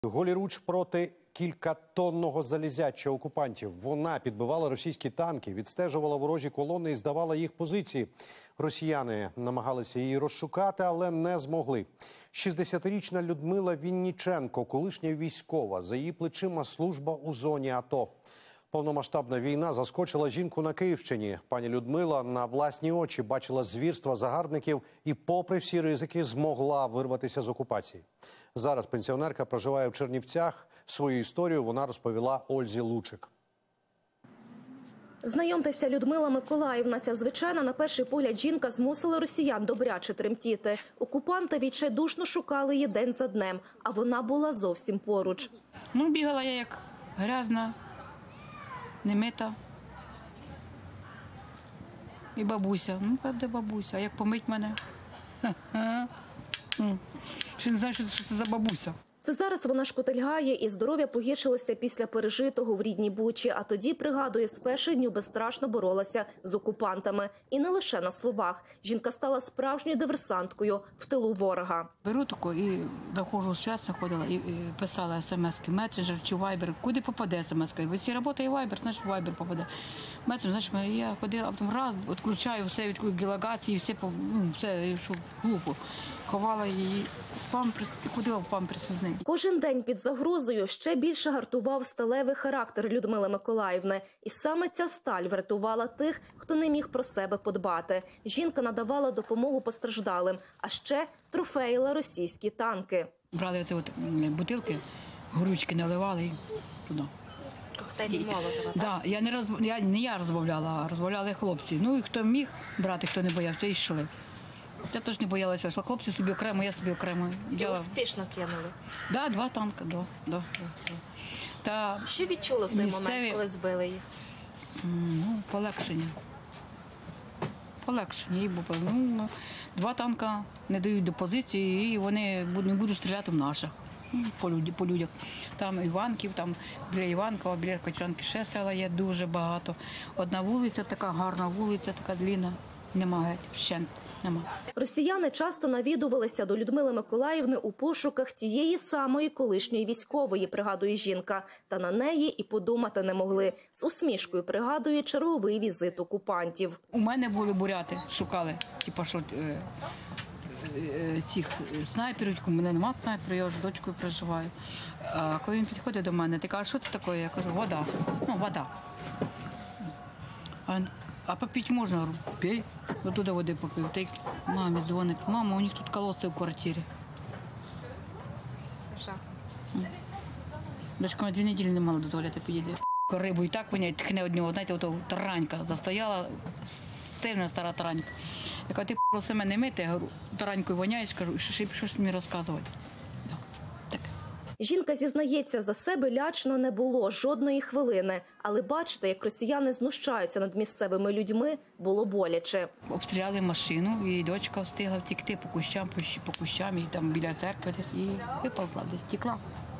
Голіруч проти кількатонного залізяча окупантів. Вона підбивала російські танки, відстежувала ворожі колони і здавала їх позиції. Росіяни намагалися її розшукати, але не змогли. 60-річна Людмила Вінніченко, колишня військова, за її плечима служба у зоні АТО. Повномасштабна війна заскочила жінку на Київщині. Пані Людмила на власні очі бачила звірства загарбників і, попри всі ризики, змогла вирватися з окупації. Зараз пенсіонерка проживає в Чернівцях. Свою історію вона розповіла Ользі Лучик. Знайомтеся, Людмила Миколаївна. Ця звичайна, на перший погляд, жінка змусила росіян добряче тремтіти. Окупанти відчайдушно шукали її день за днем, а вона була зовсім поруч. Бігала я як грязна, немита. І бабуся. Де бабуся? А як помить мене? Ще не знаю, що це за бабуся. Це зараз вона шкутильгає, і здоров'я погіршилося після пережитого в рідній Бучі. А тоді, пригадує, з перших днів безстрашно боролася з окупантами. І не лише на словах. Жінка стала справжньою диверсанткою в тилу ворога. Беру таку і доходжу у свят, ходила і писала смс-ки, месенджер чи вайбер. Куди попаде смс-ка? Ось працює вайбер, значить вайбер попаде. Месенджер, значить, я ходила, а потім раз, відключаю все від геолокації, все, що глупо. Ховала її в памперс і ходила в памперси з нею. Кожен день під загрозою ще більше гартував сталевий характер Людмили Миколаївни. І саме ця сталь врятувала тих, хто не міг про себе подбати. Жінка надавала допомогу постраждалим, а ще трофеїла російські танки. Брали оці бутилки, горючки наливали і туди. Коктейлі Молотова, так? Да, не я розбавляла, а розбавляли хлопці. Ну і хто міг брати, хто не боявся, і йшли. Я теж не боялася, що хлопці собі окремо, я собі окремо. І успішно кинули? Так, 2 танки, да. Та що відчули в той момент, коли збили їх? Полегшення. Полегшення. 2 танка не дають до позиції, і вони не будуть стріляти в наших. По людях. Там Іванків, там біля Іванкова, біля Кочанки ще села є дуже багато. Одна вулиця, така гарна вулиця, така длинна, нема геть, вщент. Нема. Росіяни часто навідувалися до Людмили Миколаївни у пошуках тієї самої колишньої військової, пригадує жінка. Та на неї і подумати не могли. З усмішкою пригадує черговий візит окупантів. У мене були буряти, шукали, що цих снайперів, у мене немає снайперів, я вже з дочкою проживаю. А коли він підходить до мене, ти кажеш, що це таке? Я кажу, вода. Вода. А попити можна? Я говорю, пей. Оттуда води попив. Та й мамі дзвонить, мама, у них тут колодці в квартирі. Дочка 2 неділі не мала до туалету підійти. Рибу і так воняє, тхне од нього, знаєте, ото таранька застояла, сильна стара таранька. Я кажу, ти все мене мити, я говорю, таранькою воняєш, кажу, що ж мені розказувати? Жінка зізнається, за себе лячно не було жодної хвилини. Але бачите, як росіяни знущаються над місцевими людьми, було боляче. Обстріляли машину, і дочка встигла втекти по кущам, і там біля церкви, і виповзла, десь втекла.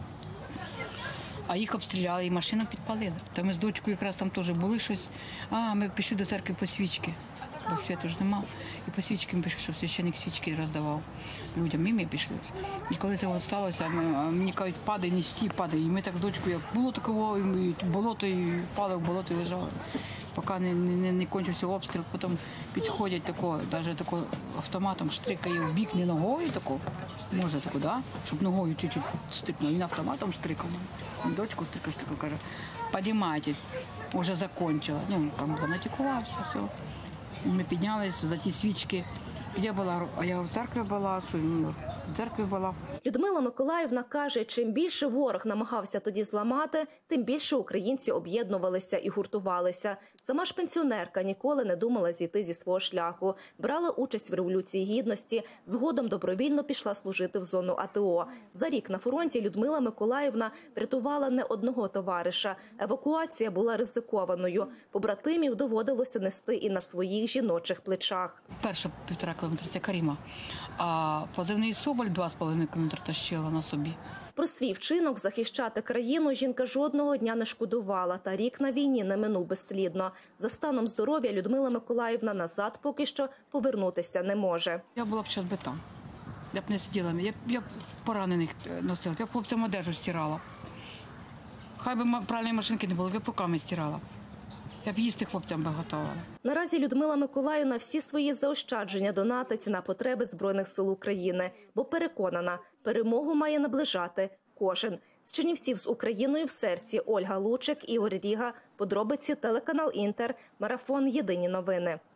А їх обстріляли, і машину підпалили. Та ми з дочкою якраз там теж були щось. Ми пішли до церкви по свічки. Бо світу ж нема. І по свічки ми пішли, щоб священник свічки роздавав людям. І ми пішли. І коли це сталося, мені кажуть, падай, не стій, падай. І ми так з дочкою, як було такого, і болото, і впали в болото, і лежали. Поки не кончився обстріл, потім підходять навіть автоматом штрикає в бік, не ногою тако, може тако, да? Щоб ногою чуть-чуть стрикнув. Він автоматом штрикав. Дочку стрикав, каже, підіймайтесь, вже закінчила. Там занатікувався, все. Ми піднялися за ті свічки. Я була, а я в церкві була, в церкві була. Людмила Миколаївна каже, чим більше ворог намагався тоді зламати, тим більше українці об'єднувалися і гуртувалися. Сама ж пенсіонерка ніколи не думала зійти зі свого шляху. Брала участь в Революції Гідності, згодом добровільно пішла служити в зону АТО. За рік на фронті Людмила Миколаївна врятувала не одного товариша. Евакуація була ризикованою. Побратимів доводилося нести і на своїх жіночих плечах. Перша 1,5 кілометра – це Каріма, а позивний Соболь 2,5 кілометра тащила на собі. Про свій вчинок захищати країну жінка жодного дня не шкодувала, та рік на війні не минув безслідно. За станом здоров'я Людмила Миколаївна назад поки що повернутися не може. Я була б зараз би там. Я б не сиділа, я б поранених носила, я б хлопцям одежу стирала. Хай би пральної машинки не було, я б руками стирала. Я б їсти хлопцям би готувала. Наразі Людмила Миколаївна всі свої заощадження донатить на потреби Збройних сил України, бо переконана, перемогу має наближати кожен. З Чернівців з Україною в серці Ольга Лучик, Ігор Ріга. Подробиці телеканал Інтер. Марафон. Єдині новини.